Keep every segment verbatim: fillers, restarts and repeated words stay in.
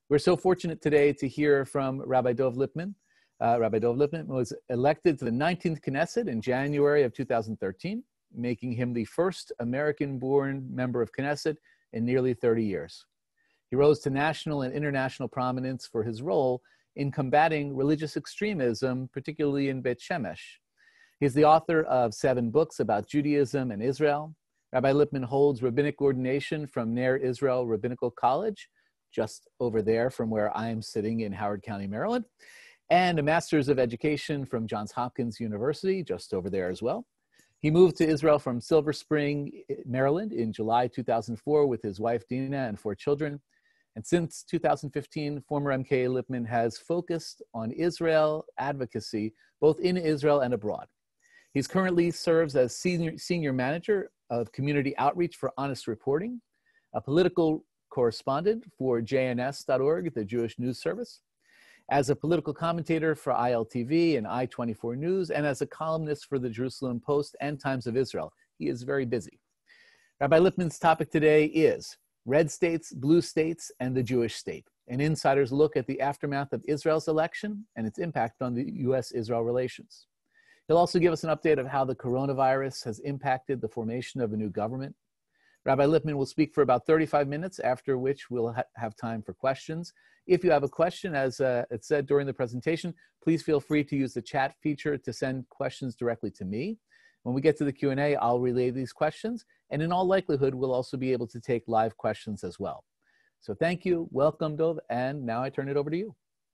We're so fortunate today to hear from Rabbi Dov Lipman. Uh, Rabbi Dov Lipman was elected to the nineteenth Knesset in January of two thousand thirteen, making him the first American-born member of Knesset in nearly thirty years. He rose to national and international prominence for his role in combating religious extremism, particularly in Beit Shemesh. He's the author of seven books about Judaism and Israel. Rabbi Lipman holds rabbinic ordination from Ner Israel Rabbinical College, just over there from where I am sitting in Howard County, Maryland, and a Master's of Education from Johns Hopkins University, just over there as well. He moved to Israel from Silver Spring, Maryland in July two thousand four with his wife Dina and four children. And since two thousand fifteen, former M K A Lipman has focused on Israel advocacy, both in Israel and abroad. He's currently serves as senior, senior manager of community outreach for Honest Reporting, a political correspondent for J N S dot org, the Jewish News Service, as a political commentator for I L T V and I twenty-four News, and as a columnist for the Jerusalem Post and Times of Israel. He is very busy. Rabbi Lipman's topic today is Red States, Blue States, and the Jewish State, an insider's look at the aftermath of Israel's election and its impact on the U S Israel relations. He'll also give us an update of how the coronavirus has impacted the formation of a new government. Rabbi Lipman will speak for about thirty-five minutes, after which we'll ha have time for questions. If you have a question, as uh, it said during the presentation, please feel free to use the chat feature to send questions directly to me. When we get to the Q and A, I'll relay these questions, and in all likelihood, we'll also be able to take live questions as well. So thank you, welcome, Dov, and now I turn it over to you.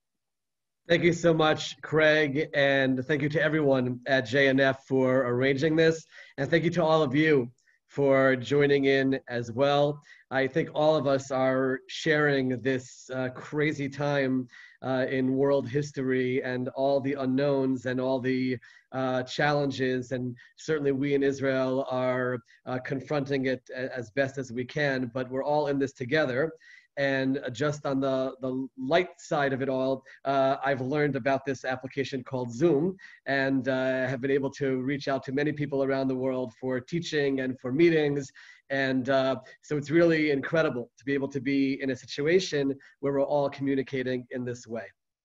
Thank you so much, Craig, and thank you to everyone at J N F for arranging this, and thank you to all of you for joining in as well. I think all of us are sharing this uh, crazy time uh, in world history and all the unknowns and all the uh, challenges, and certainly we in Israel are uh, confronting it as best as we can, but we're all in this together. And just on the, the light side of it all, uh, I've learned about this application called Zoom, and uh, have been able to reach out to many people around the world for teaching and for meetings. And uh, so it's really incredible to be able to be in a situation where we're all communicating in this way.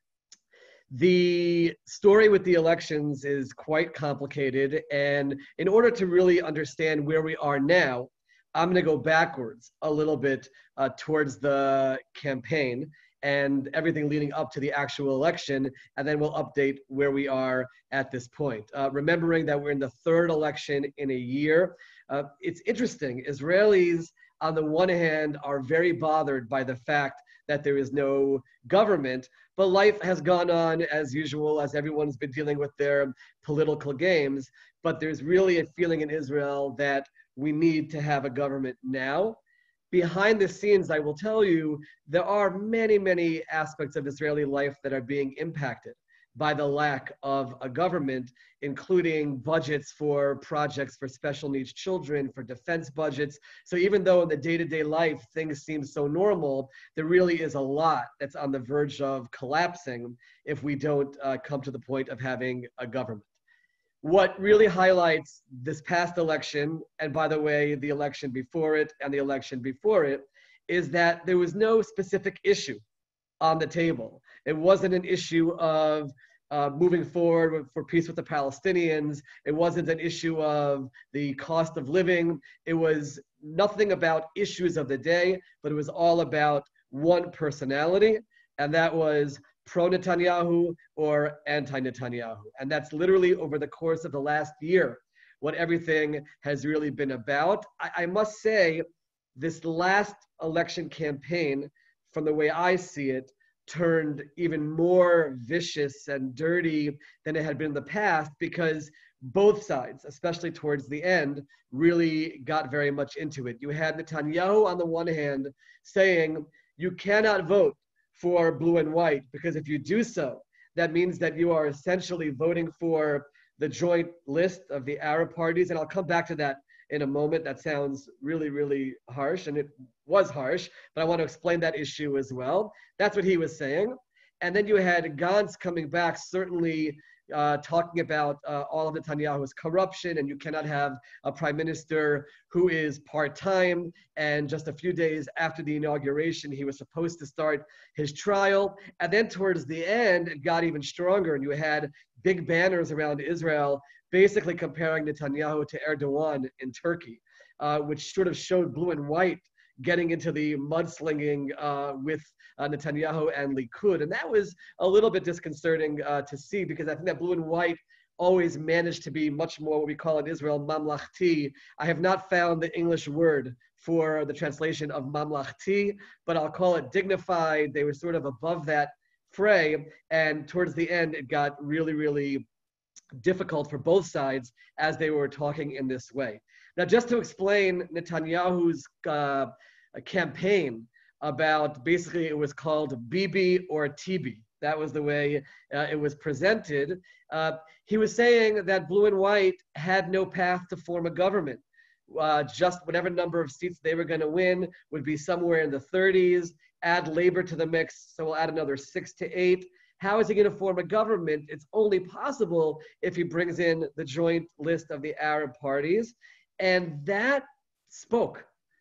The story with the elections is quite complicated, and in order to really understand where we are now, I'm going to go backwards a little bit uh, towards the campaign and everything leading up to the actual election, and then we'll update where we are at this point. Uh, remembering that we're in the third election in a year. Uh, it's interesting, Israelis on the one hand are very bothered by the fact that there is no government, but life has gone on as usual, as everyone's been dealing with their political games. But there's really a feeling in Israel that we need to have a government now. Behind the scenes, I will tell you, there are many, many aspects of Israeli life that are being impacted by the lack of a government, including budgets for projects for special needs children, for defense budgets. So even though in the day-to-day life things seem so normal, there really is a lot that's on the verge of collapsing if we don't uh, come to the point of having a government. What really highlights this past election, and by the way, the election before it and the election before it, is that there was no specific issue on the table. It wasn't an issue of uh, moving forward for peace with the Palestinians. It wasn't an issue of the cost of living. It was nothing about issues of the day, but it was all about one personality, and that was pro-Netanyahu or anti-Netanyahu. And that's literally over the course of the last year what everything has really been about. I, I must say, this last election campaign, from the way I see it, turned even more vicious and dirty than it had been in the past, because both sides, especially towards the end, really got very much into it. You had Netanyahu on the one hand saying, you cannot vote for blue and white, because if you do so, that means that you are essentially voting for the joint list of the Arab parties. And I'll come back to that in a moment. That sounds really, really harsh, and it was harsh, but I want to explain that issue as well. That's what he was saying. And then you had Gantz coming back, certainly uh, talking about uh, all of Netanyahu's corruption, and you cannot have a prime minister who is part-time. And just a few days after the inauguration, he was supposed to start his trial. And then towards the end, it got even stronger, and you had big banners around Israel, basically comparing Netanyahu to Erdogan in Turkey, uh, which sort of showed blue and white getting into the mudslinging uh, with uh, Netanyahu and Likud. And that was a little bit disconcerting uh, to see, because I think that blue and white always managed to be much more what we call in Israel mamlachti. I have not found the English word for the translation of mamlachti, but I'll call it dignified. They were sort of above that fray. And towards the end, it got really, really difficult for both sides as they were talking in this way. Now, just to explain Netanyahu's uh, campaign about, basically it was called Bibi or Tibi. That was the way uh, it was presented. Uh, he was saying that blue and white had no path to form a government. Uh, just whatever number of seats they were going to win would be somewhere in the thirties. Add labor to the mix, so we'll add another six to eight. How is he going to form a government? It's only possible if he brings in the joint list of the Arab parties. And that spoke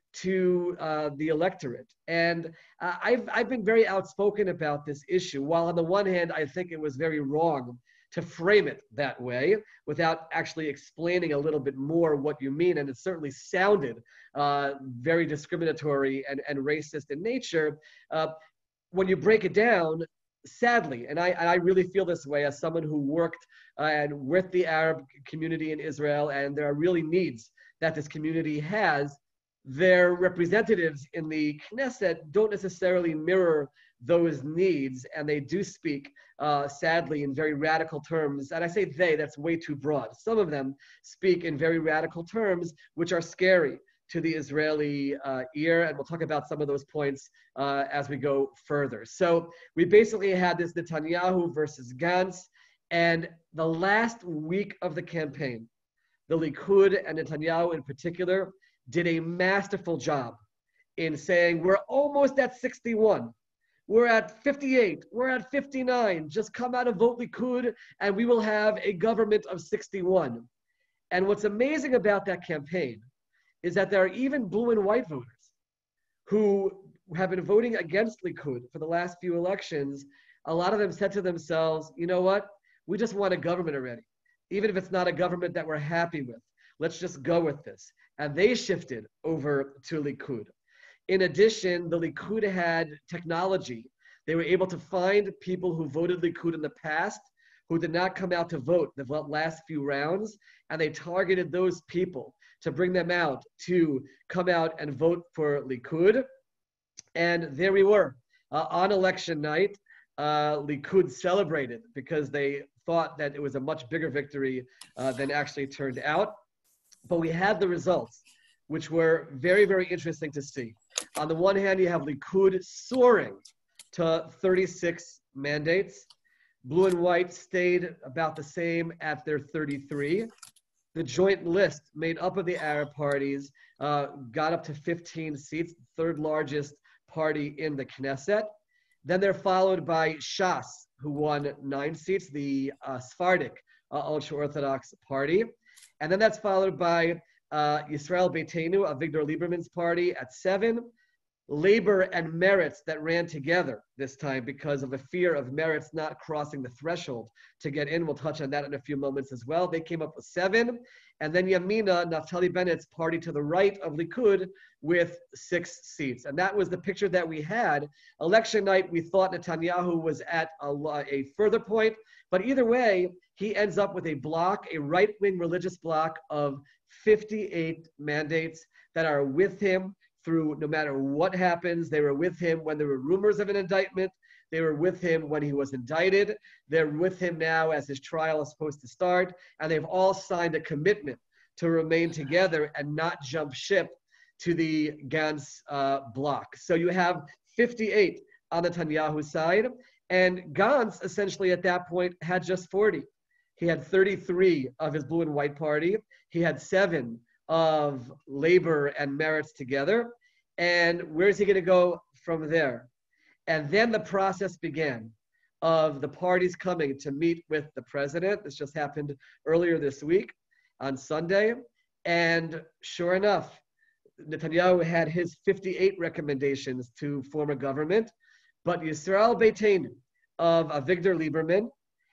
to uh, the electorate. And uh, I've, I've been very outspoken about this issue. While on the one hand, I think it was very wrong to frame it that way without actually explaining a little bit more what you mean. And it certainly sounded uh, very discriminatory and, and racist in nature. Uh, when you break it down, sadly, and I, I really feel this way as someone who worked uh, and with the Arab community in Israel, and there are really needs that this community has, their representatives in the Knesset don't necessarily mirror those needs, and they do speak, uh, sadly, in very radical terms. And I say they, that's way too broad. Some of them speak in very radical terms, which are scary to the Israeli uh, ear, and we'll talk about some of those points uh, as we go further. So we basically had this Netanyahu versus Gantz, and the last week of the campaign, the Likud and Netanyahu in particular did a masterful job in saying, we're almost at sixty-one. We're at fifty-eight. We're at fifty-nine. Just come out and vote Likud, and we will have a government of sixty-one. And what's amazing about that campaign is that there are even blue and white voters who have been voting against Likud for the last few elections. A lot of them said to themselves, you know what? We just want a government already. Even if it's not a government that we're happy with, let's just go with this. And they shifted over to Likud. In addition, the Likud had technology. They were able to find people who voted Likud in the past, who did not come out to vote the last few rounds, and they targeted those people to bring them out to come out and vote for Likud. And there we were. Uh, on election night, uh, Likud celebrated because they thought that it was a much bigger victory uh, than actually turned out. But we had the results, which were very, very interesting to see. On the one hand, you have Likud soaring to thirty-six mandates. Blue and white stayed about the same at their thirty-three. The joint list made up of the Arab parties uh, got up to fifteen seats, third largest party in the Knesset. Then they're followed by Shas, who won nine seats, the uh, Sephardic uh, ultra-Orthodox party. And then that's followed by uh, Yisrael Beitenu, Avigdor Lieberman's party, at seven. Labor and Meretz that ran together this time because of a fear of Meretz not crossing the threshold to get in. We'll touch on that in a few moments as well. They came up with seven. And then Yamina, Naftali Bennett's party to the right of Likud, with six seats. And that was the picture that we had. Election night, we thought Netanyahu was at a, a further point. But either way, he ends up with a bloc, a right-wing religious bloc of fifty-eight mandates that are with him through no matter what happens. They were with him when there were rumors of an indictment. They were with him when he was indicted. They're with him now as his trial is supposed to start. And they've all signed a commitment to remain together and not jump ship to the Gantz uh, bloc. So you have fifty-eight on the Netanyahu side. And Gantz essentially at that point had just forty. He had thirty-three of his blue and white party. He had seven of Labor and Meretz together. And where's he going to go from there? And then the process began of the parties coming to meet with the president. This just happened earlier this week on Sunday. And sure enough, Netanyahu had his fifty-eight recommendations to form a government, but Yisrael Beitenu of Avigdor Lieberman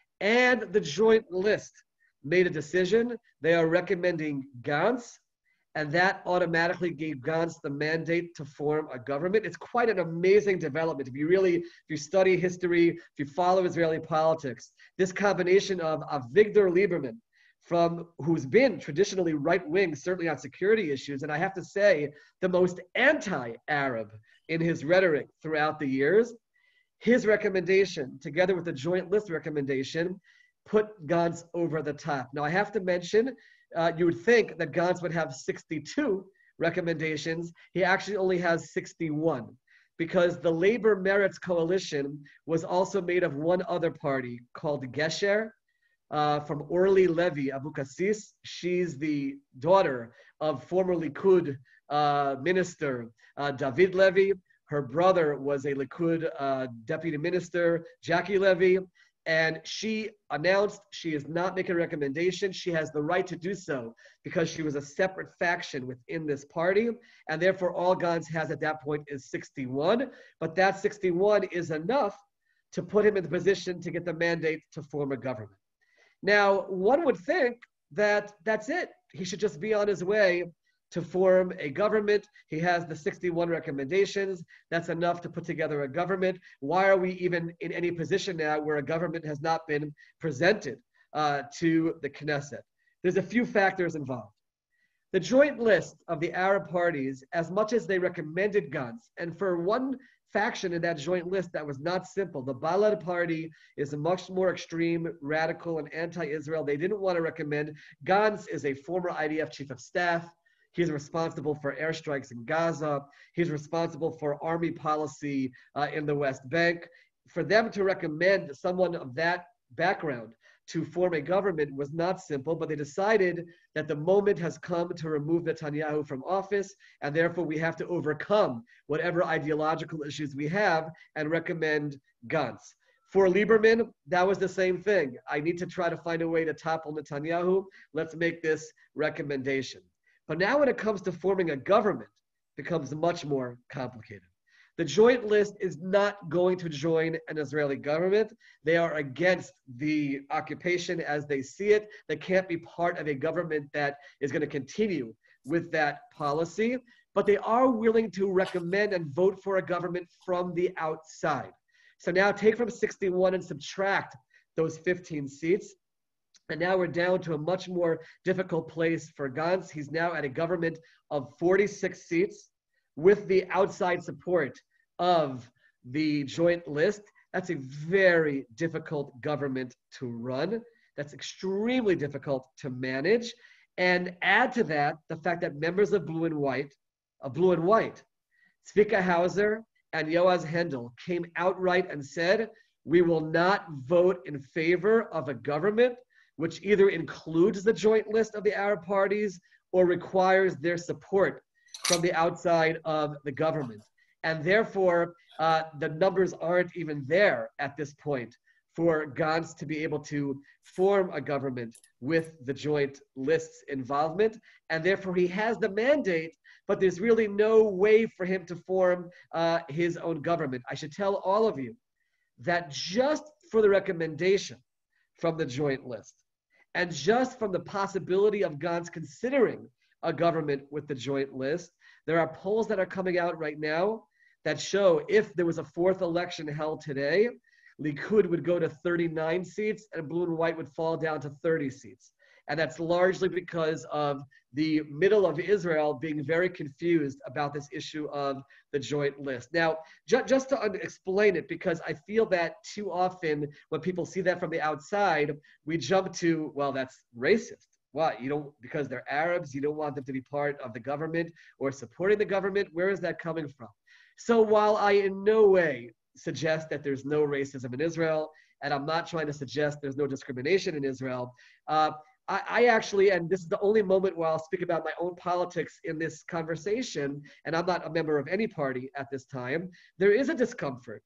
and the joint list made a decision. They are recommending Gantz, and that automatically gave Gantz the mandate to form a government. It's quite an amazing development. If you really, if you study history, if you follow Israeli politics, this combination of Avigdor Lieberman, from who's been traditionally right-wing, certainly on security issues, and I have to say, the most anti-Arab in his rhetoric throughout the years, his recommendation, together with the joint list recommendation, put Gantz over the top. Now, I have to mention, uh, you would think that Gantz would have sixty-two recommendations. He actually only has sixty-one, because the Labor Meretz coalition was also made of one other party called Gesher, uh, from Orly Levy Abukassis. She's the daughter of former Likud uh, minister uh, David Levy. Her brother was a Likud uh, deputy minister, Jackie Levy, and she announced she is not making a recommendation. She has the right to do so because she was a separate faction within this party, and therefore all Gantz has at that point is sixty-one, but that sixty-one is enough to put him in the position to get the mandate to form a government. Now, one would think that that's it. He should just be on his way to form a government. He has the sixty-one recommendations. That's enough to put together a government. Why are we even in any position now where a government has not been presented uh, to the Knesset? There's a few factors involved. The joint list of the Arab parties, as much as they recommended Gantz, and for one faction in that joint list that was not simple. The Balad party is a much more extreme, radical, and anti-Israel. They didn't want to recommend. Gantz is a former I D F chief of staff. He's responsible for airstrikes in Gaza. He's responsible for army policy uh, in the West Bank. For them to recommend someone of that background to form a government was not simple, but they decided that the moment has come to remove Netanyahu from office, and therefore we have to overcome whatever ideological issues we have and recommend Gantz. For Lieberman, that was the same thing. I need to try to find a way to topple Netanyahu. Let's make this recommendation. But now when it comes to forming a government, it becomes much more complicated. The joint list is not going to join an Israeli government. They are against the occupation as they see it. They can't be part of a government that is going to continue with that policy. But they are willing to recommend and vote for a government from the outside. So now take from sixty-one and subtract those fifteen seats. And now we're down to a much more difficult place for Gantz. He's now at a government of forty-six seats with the outside support of the joint list. That's a very difficult government to run. That's extremely difficult to manage. And add to that the fact that members of Blue and White, of Blue and White, Tzvika Hauser and Yoaz Hendel came outright and said, we will not vote in favor of a government which either includes the joint list of the Arab parties or requires their support from the outside of the government. And therefore, uh, the numbers aren't even there at this point for Gantz to be able to form a government with the joint list's involvement. And therefore, he has the mandate, but there's really no way for him to form uh, his own government. I should tell all of you that just for the recommendation from the joint list, and just from the possibility of Gantz considering a government with the joint list, there are polls that are coming out right now that show if there was a fourth election held today, Likud would go to thirty-nine seats and Blue and White would fall down to thirty seats. And that's largely because of the middle of Israel being very confused about this issue of the joint list. Now, ju- just to un- explain it, because I feel that too often when people see that from the outside, we jump to, well, that's racist. What, you don't, because they're Arabs, you don't want them to be part of the government or supporting the government? Where is that coming from? So while I in no way suggest that there's no racism in Israel, and I'm not trying to suggest there's no discrimination in Israel, uh, I, I actually, and this is the only moment where I'll speak about my own politics in this conversation, and I'm not a member of any party at this time, there is a discomfort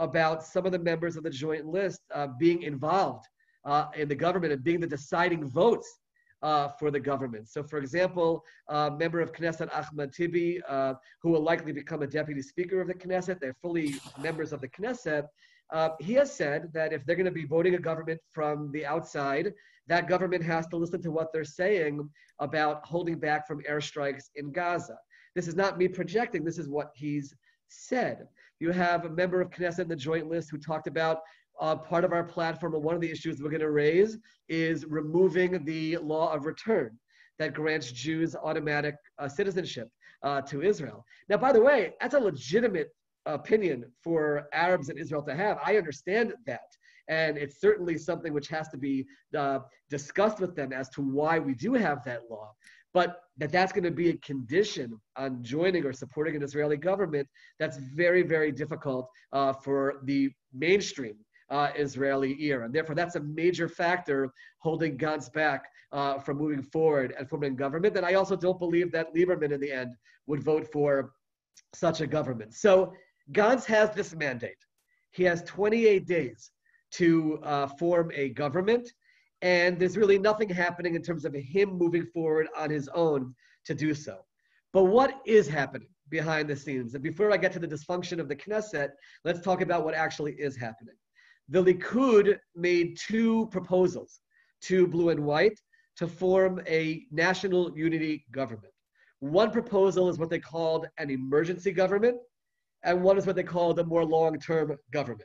about some of the members of the joint list uh, being involved uh, in the government and being the deciding votes uh, for the government. So, for example, a member of Knesset, Ahmad Tibi, uh, who will likely become a deputy speaker of the Knesset, they're fully members of the Knesset. Uh, he has said that if they're going to be voting a government from the outside, that government has to listen to what they're saying about holding back from airstrikes in Gaza. This is not me projecting, this is what he's said. You have a member of Knesset in the joint list who talked about uh, part of our platform, and one of the issues we're going to raise is removing the law of return that grants Jews automatic uh, citizenship uh, to Israel. Now, by the way, that's a legitimate opinion for Arabs in Israel to have. I understand that. And it's certainly something which has to be uh, discussed with them as to why we do have that law. But that that's going to be a condition on joining or supporting an Israeli government, that's very, very difficult uh, for the mainstream uh, Israeli ear. And therefore, that's a major factor holding Gantz back uh, from moving forward and forming government. And I also don't believe that Lieberman in the end would vote for such a government. So Gantz has this mandate. He has twenty-eight days to uh, form a government, and there's really nothing happening in terms of him moving forward on his own to do so. But what is happening behind the scenes? And before I get to the dysfunction of the Knesset, let's talk about what actually is happening. The Likud made two proposals to Blue and White to form a national unity government. One proposal is what they called an emergency government, and one is what they called a more long-term government.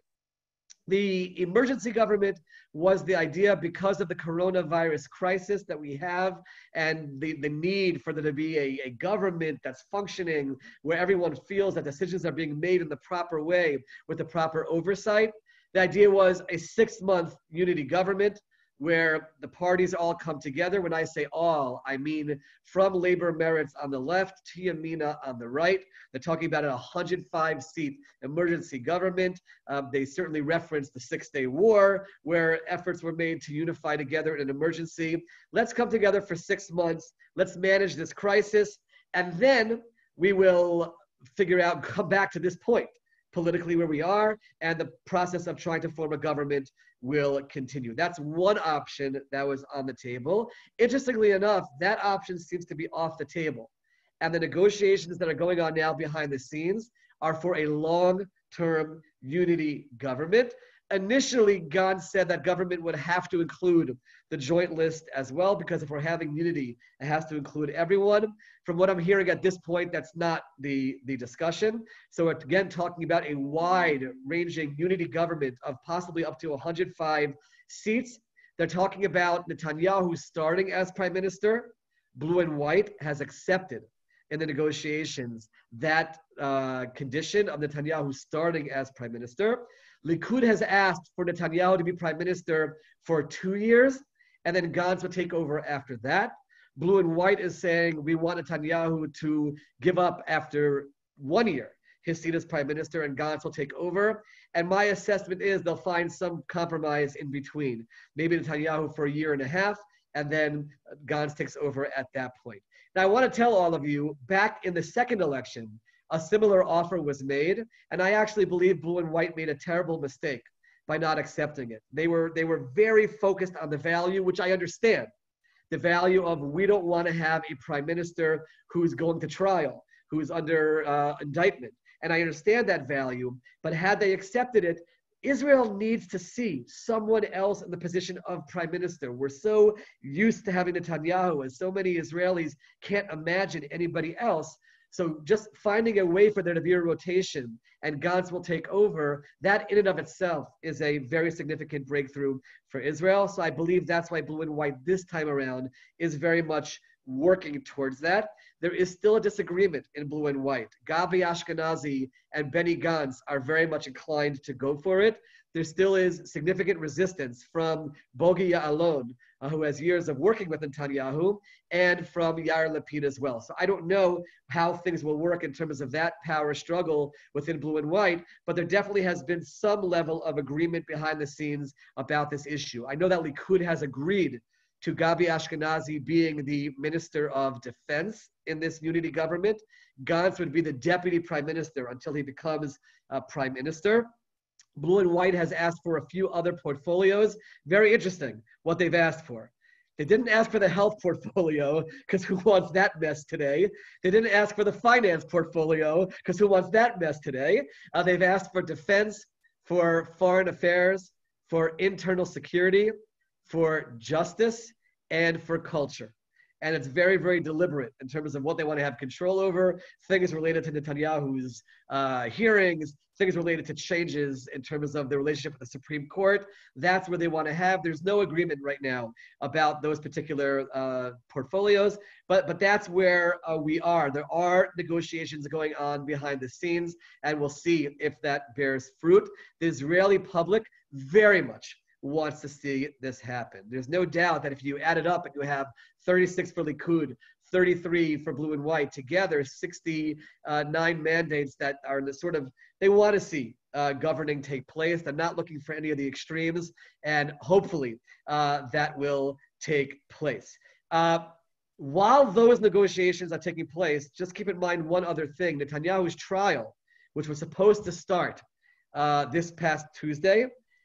The emergency government was the idea because of the coronavirus crisis that we have and the, the need for there to be a, a government that's functioning where everyone feels that decisions are being made in the proper way with the proper oversight. The idea was a six-month unity government where the parties all come together. When I say all, I mean from Labor Meretz on the left to Yamina on the right. They're talking about a one hundred five seat emergency government. Um, they certainly referenced the Six-Day War, where efforts were made to unify together in an emergency. Let's come together for six months. Let's manage this crisis. And then we will figure out, come back to this point politically where we are, and the process of trying to form a government will continue. That's one option that was on the table. Interestingly enough, that option seems to be off the table. And the negotiations that are going on now behind the scenes are for a long-term unity government. Initially, Gantz said that government would have to include the joint list as well, because if we're having unity, it has to include everyone. From what I'm hearing at this point, that's not the, the discussion. So we're again talking about a wide-ranging unity government of possibly up to one hundred five seats. They're talking about Netanyahu starting as prime minister. Blue and White has accepted in the negotiations that uh, condition of Netanyahu starting as prime minister. Likud has asked for Netanyahu to be prime minister for two years, and then Gantz will take over after that. Blue and White is saying we want Netanyahu to give up after one year his seat as prime minister, and Gantz will take over. And my assessment is they'll find some compromise in between. Maybe Netanyahu for a year and a half, and then Gantz takes over at that point. Now, I want to tell all of you, back in the second election, a similar offer was made, and I actually believe Blue and White made a terrible mistake by not accepting it. They were, they were very focused on the value, which I understand, the value of we don't want to have a prime minister who's going to trial, who's under uh, indictment. And I understand that value, but had they accepted it, Israel needs to see someone else in the position of prime minister. We're so used to having Netanyahu, and so many Israelis can't imagine anybody else. So just finding a way for there to be a rotation and Gantz will take over, that in and of itself is a very significant breakthrough for Israel. So I believe that's why Blue and White this time around is very much working towards that. There is still a disagreement in Blue and White. Gabi Ashkenazi and Benny Gantz are very much inclined to go for it. There still is significant resistance from Bogi Ya'alon, uh, who has years of working with Netanyahu, and from Yair Lapid as well. So I don't know how things will work in terms of that power struggle within Blue and White, but there definitely has been some level of agreement behind the scenes about this issue. I know that Likud has agreed to Gabi Ashkenazi being the Minister of Defense in this unity government. Gantz would be the Deputy Prime Minister until he becomes uh, Prime Minister. Blue and White has asked for a few other portfolios. Very interesting what they've asked for. They didn't ask for the health portfolio, because who wants that mess today? They didn't ask for the finance portfolio, because who wants that mess today? Uh, they've asked for defense, for foreign affairs, for internal security, for justice, and for culture. And it's very, very deliberate in terms of what they want to have control over, things related to Netanyahu's uh, hearings, things related to changes in terms of the relationship with the Supreme Court. That's where they want to have. There's no agreement right now about those particular uh, portfolios, but, but that's where uh, we are. There are negotiations going on behind the scenes, and we'll see if that bears fruit. The Israeli public very much wants to see this happen. There's no doubt that if you add it up and you have thirty-six for Likud, thirty-three for Blue and White, together sixty-nine mandates that are the sort of, they want to see uh, governing take place. They're not looking for any of the extremes, and hopefully uh, that will take place. Uh, while those negotiations are taking place, just keep in mind one other thing. Netanyahu's trial, which was supposed to start uh, this past Tuesday,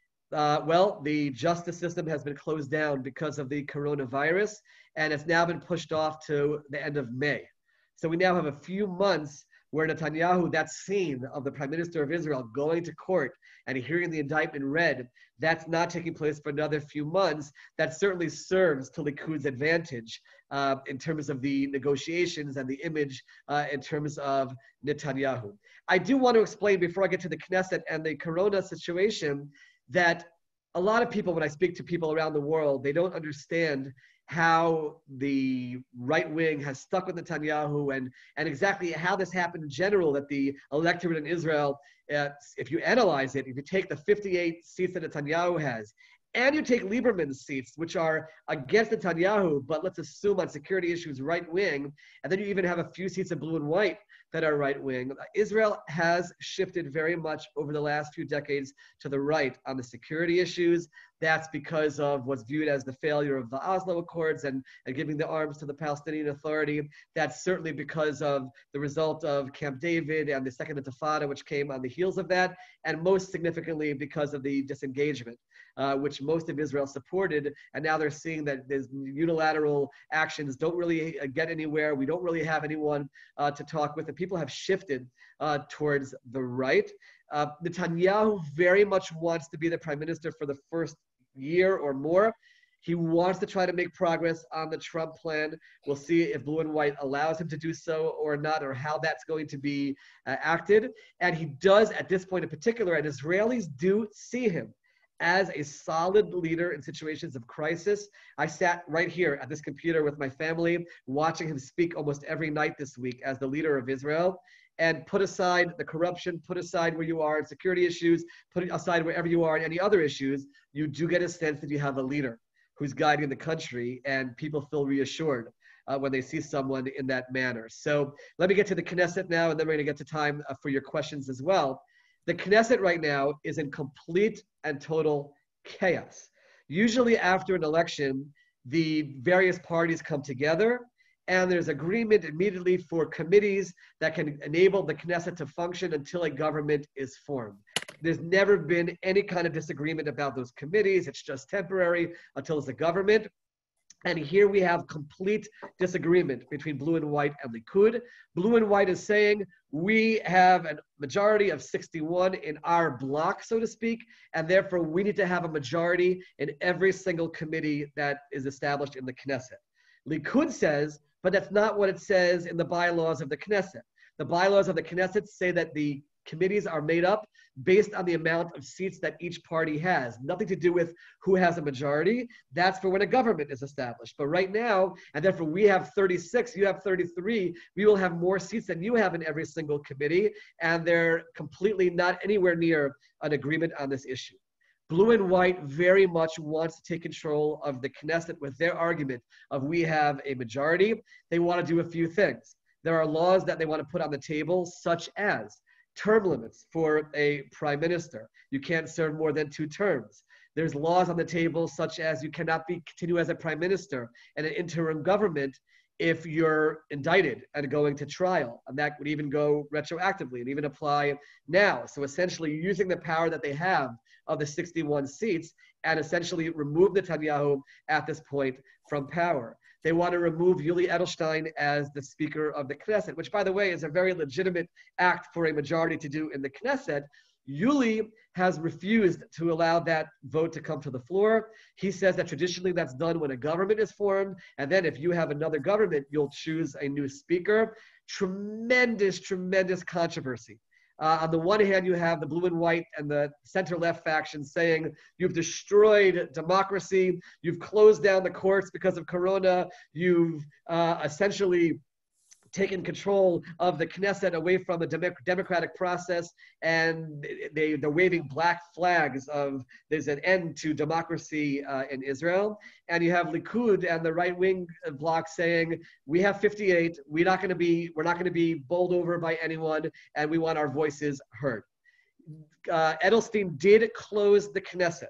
Uh, well, the justice system has been closed down because of the coronavirus, and it's now been pushed off to the end of May. So we now have a few months where Netanyahu, that scene of the Prime Minister of Israel going to court and hearing the indictment read, that's not taking place for another few months. That certainly serves to Likud's advantage uh, in terms of the negotiations and the image uh, in terms of Netanyahu. I do want to explain, before I get to the Knesset and the corona situation, that a lot of people, when I speak to people around the world, they don't understand how the right wing has stuck with Netanyahu, and, and exactly how this happened in general, that the electorate in Israel, uh, if you analyze it, if you take the fifty-eight seats that Netanyahu has, and you take Lieberman's seats, which are against Netanyahu, but let's assume on security issues right wing, and then you even have a few seats of Blue and White that are right wing. Israel has shifted very much over the last few decades to the right on the security issues. That's because of what's viewed as the failure of the Oslo Accords and, and giving the arms to the Palestinian Authority. That's certainly because of the result of Camp David and the Second Intifada, which came on the heels of that, and most significantly because of the disengagement, uh, which most of Israel supported. And now they're seeing that these unilateral actions don't really get anywhere. We don't really have anyone uh, to talk with. And people have shifted uh, towards the right. Uh, Netanyahu very much wants to be the prime minister for the first year or more. He wants to try to make progress on the Trump plan. We'll see if Blue and White allows him to do so or not, or how that's going to be uh, acted. And he does, at this point in particular, and Israelis do see him as a solid leader in situations of crisis. I sat right here at this computer with my family, watching him speak almost every night this week as the leader of Israel. And put aside the corruption, put aside where you are in security issues, put aside wherever you are in any other issues, you do get a sense that you have a leader who's guiding the country, and people feel reassured uh, when they see someone in that manner. So let me get to the Knesset now, and then we're going to get to time uh, for your questions as well. The Knesset right now is in complete and total chaos. Usually after an election, the various parties come together, and there's agreement immediately for committees that can enable the Knesset to function until a government is formed. There's never been any kind of disagreement about those committees. It's just temporary until it's a government. And here we have complete disagreement between Blue and White and Likud. Blue and White is saying, we have a majority of sixty-one in our block, so to speak, and therefore we need to have a majority in every single committee that is established in the Knesset. Likud says, but that's not what it says in the bylaws of the Knesset. The bylaws of the Knesset say that the committees are made up based on the amount of seats that each party has. Nothing to do with who has a majority. That's for when a government is established. But right now, and therefore we have thirty-six, you have thirty-three, we will have more seats than you have in every single committee, and they're completely not anywhere near an agreement on this issue. Blue and White very much wants to take control of the Knesset with their argument of we have a majority. They want to do a few things. There are laws that they want to put on the table, such as term limits for a prime minister. You can't serve more than two terms. There's laws on the table such as you cannot be continue as a prime minister and an interim government if you're indicted and going to trial. And that would even go retroactively and even apply now. So essentially using the power that they have of the sixty-one seats and essentially remove Netanyahu at this point from power. They want to remove Yuli Edelstein as the Speaker of the Knesset, which, by the way, is a very legitimate act for a majority to do in the Knesset. Yuli has refused to allow that vote to come to the floor. He says that traditionally that's done when a government is formed, and then if you have another government, you'll choose a new speaker. Tremendous, tremendous controversy. Uh, on the one hand, you have the blue and white and the center-left factions saying you've destroyed democracy, you've closed down the courts because of Corona, you've uh, essentially taken control of the Knesset away from the dem- democratic process, and they, they're waving black flags of there's an end to democracy uh, in Israel. And you have Likud and the right-wing bloc saying, we have fifty-eight, we're not going to be, we're not going to be bowled over by anyone, and we want our voices heard. Uh, Edelstein did close the Knesset,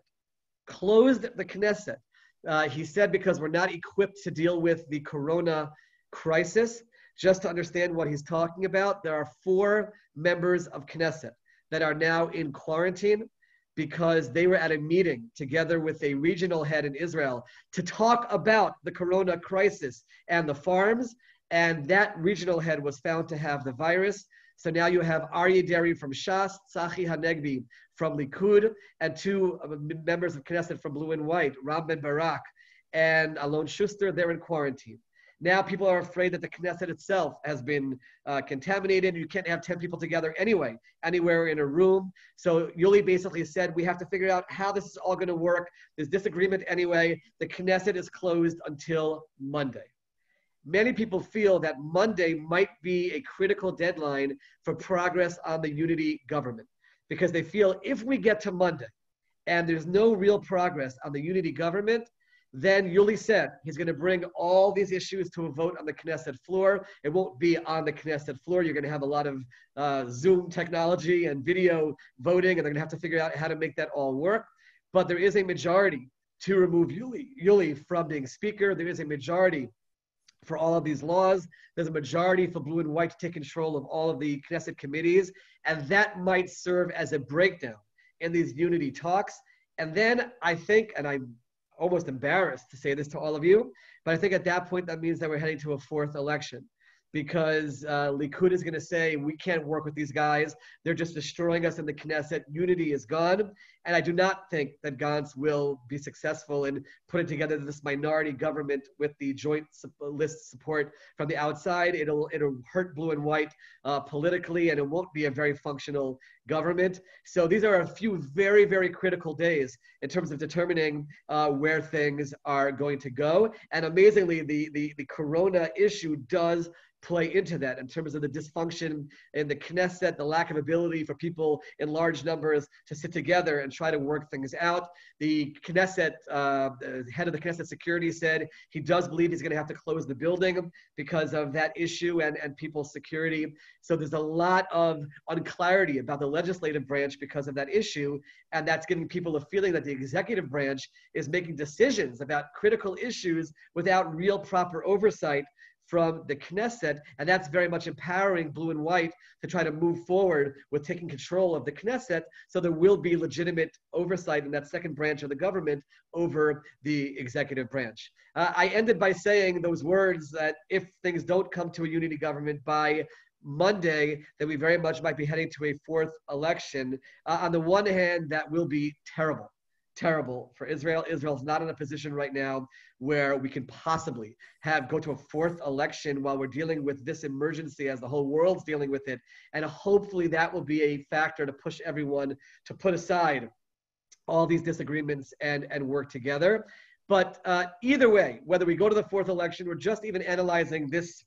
closed the Knesset. Uh, he said because we're not equipped to deal with the Corona crisis. Just to understand what he's talking about, there are four members of Knesset that are now in quarantine because they were at a meeting together with a regional head in Israel to talk about the Corona crisis and the farms, and that regional head was found to have the virus. So now you have Aryeh Deri from Shas, Tzachi Hanegbi from Likud, and two members of Knesset from Blue and White, Ram Ben Barak and Alon Schuster. They're in quarantine. Now people are afraid that the Knesset itself has been uh, contaminated. You can't have ten people together anyway, anywhere in a room. So Yuli basically said, we have to figure out how this is all going to work. There's disagreement anyway. The Knesset is closed until Monday. Many people feel that Monday might be a critical deadline for progress on the unity government, because they feel if we get to Monday and there's no real progress on the unity government, then Yuli said he's going to bring all these issues to a vote on the Knesset floor. It won't be on the Knesset floor. You're going to have a lot of uh, Zoom technology and video voting, and they're going to have to figure out how to make that all work. But there is a majority to remove Yuli, Yuli from being speaker. There is a majority for all of these laws. There's a majority for blue and white to take control of all of the Knesset committees, and that might serve as a breakdown in these unity talks. And then I think, and I'm almost embarrassed to say this to all of you, but I think at that point that means that we're heading to a fourth election, because uh, Likud is going to say, we can't work with these guys. They're just destroying us in the Knesset. Unity is gone. And I do not think that Gantz will be successful in putting together this minority government with the joint su- list support from the outside. It'll, it'll hurt blue and white uh, politically, and it won't be a very functional government. So these are a few very, very critical days in terms of determining uh, where things are going to go. And amazingly, the, the, the Corona issue does play into that in terms of the dysfunction in the Knesset, the lack of ability for people in large numbers to sit together and try to work things out. The Knesset, uh, the head of the Knesset security said he does believe he's going to have to close the building because of that issue and, and people's security. So there's a lot of unclarity about the legislative branch because of that issue, and that's giving people a feeling that the executive branch is making decisions about critical issues without real proper oversight from the Knesset, and that's very much empowering blue and white to try to move forward with taking control of the Knesset, so there will be legitimate oversight in that second branch of the government over the executive branch. Uh, I ended by saying those words that if things don't come to a unity government by Monday, then we very much might be heading to a fourth election. Uh, on the one hand, that will be terrible. Terrible for Israel. Israel's not in a position right now where we can possibly have go to a fourth election while we're dealing with this emergency as the whole world's dealing with it. And hopefully that will be a factor to push everyone to put aside all these disagreements and, and work together. But uh, either way, whether we go to the fourth election or just even analyzing this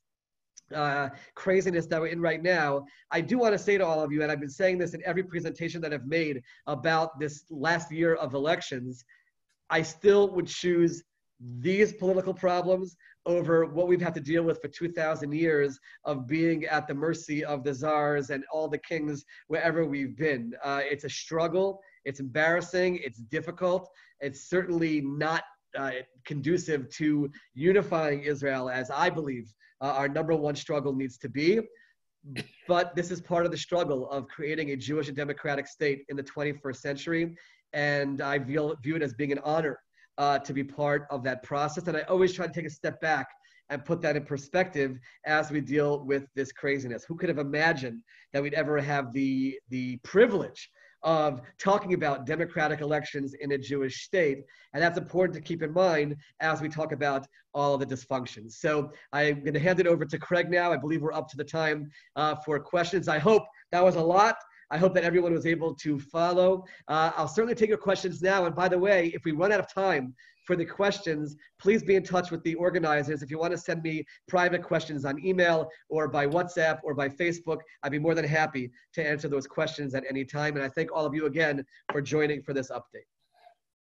uh, craziness that we're in right now, I do want to say to all of you, and I've been saying this in every presentation that I've made about this last year of elections, I still would choose these political problems over what we've had to deal with for two thousand years of being at the mercy of the czars and all the kings wherever we've been. Uh, it's a struggle. It's embarrassing. It's difficult. It's certainly not uh, conducive to unifying Israel, as I believe uh, our number one struggle needs to be. But this is part of the struggle of creating a Jewish and democratic state in the twenty-first century. And I view, view it as being an honor uh, to be part of that process. And I always try to take a step back and put that in perspective as we deal with this craziness. Who could have imagined that we'd ever have the, the privilege of talking about democratic elections in a Jewish state? And that's important to keep in mind as we talk about all of the dysfunctions. So I'm going to hand it over to Craig now. I believe we're up to the time uh, for questions. I hope that was a lot. I hope that everyone was able to follow. Uh, I'll certainly take your questions now. And by the way, if we run out of time for the questions, please be in touch with the organizers. If you want to send me private questions on email or by WhatsApp or by Facebook, I'd be more than happy to answer those questions at any time. And I thank all of you again for joining for this update.